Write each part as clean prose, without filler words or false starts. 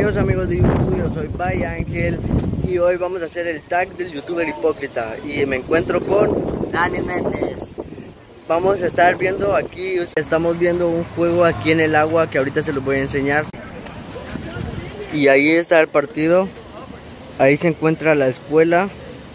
Bienvenidos amigos de YouTube, yo soy Bay Ángel y hoy vamos a hacer el tag del youtuber hipócrita y me encuentro con Dani Méndez. Vamos a estar viendo aquí, estamos viendo un juego aquí en el agua que ahorita se los voy a enseñar. Y ahí está el partido, ahí se encuentra la escuela,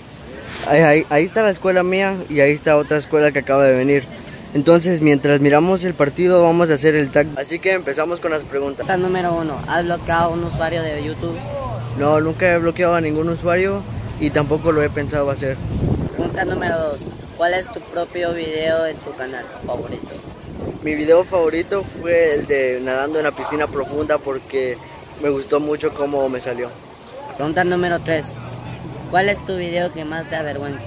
ahí está la escuela mía y ahí está otra escuela que acaba de venir. Entonces mientras miramos el partido vamos a hacer el tag, así que empezamos con las preguntas. Pregunta número 1, ¿has bloqueado a un usuario de YouTube? No, nunca he bloqueado a ningún usuario y tampoco lo he pensado hacer. Pregunta número 2, ¿cuál es tu propio video en tu canal favorito? Mi video favorito fue el de nadando en la piscina profunda porque me gustó mucho cómo me salió. Pregunta número 3, ¿cuál es tu video que más te avergüenza?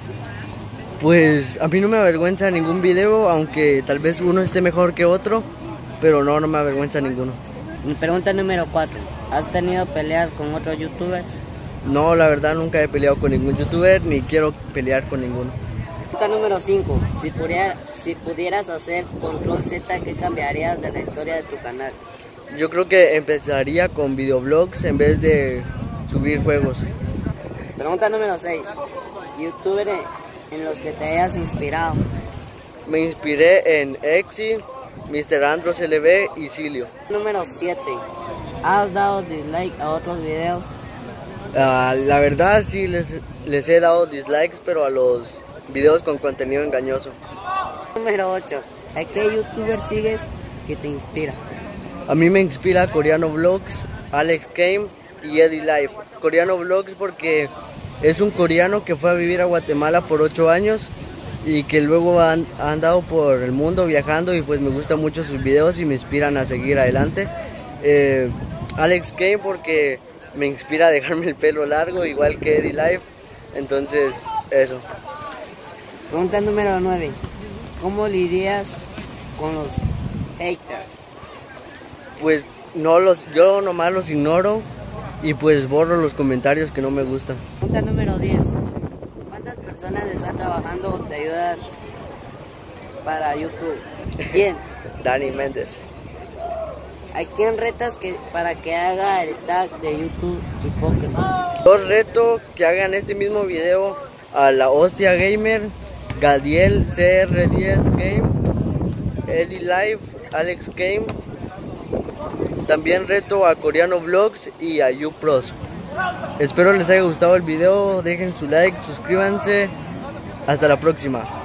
Pues a mí no me avergüenza ningún video, aunque tal vez uno esté mejor que otro, pero no me avergüenza ninguno. Pregunta número 4, ¿has tenido peleas con otros youtubers? No, la verdad nunca he peleado con ningún youtuber ni quiero pelear con ninguno. Pregunta número 5, si pudieras hacer control Z, ¿qué cambiarías de la historia de tu canal? Yo creo que empezaría con videoblogs en vez de subir juegos. Pregunta número 6, youtuber en los que te hayas inspirado. Me inspiré en Exi, Mr. Andros LB y Silio. Número 7, ¿has dado dislike a otros videos? La verdad sí les he dado dislikes, pero a los videos con contenido engañoso. Número 8, ¿a qué youtuber sigues que te inspira? A mí me inspira Coreano Vlogs, Alex Game y Eddie Life. Coreano Vlogs porque es un coreano que fue a vivir a Guatemala por 8 años y que luego ha andado por el mundo viajando y pues me gustan mucho sus videos y me inspiran a seguir adelante. Alex Game porque me inspira a dejarme el pelo largo igual que Eddie Life, entonces eso. Pregunta número 9, ¿cómo lidias con los haters? Pues yo nomás los ignoro y pues borro los comentarios que no me gustan. Pregunta número 10, ¿cuántas personas están trabajando o te ayudan para YouTube? ¿Quién? Dani Méndez. ¿A quién retas para que haga el tag de YouTube hipócrita? Yo reto que hagan este mismo video a la Hostia Gamer, Gadiel CR10 Game, Eddie Life, Alex Game. También reto a Coreano Vlogs y a YouPros. Espero les haya gustado el video, dejen su like, suscríbanse. Hasta la próxima.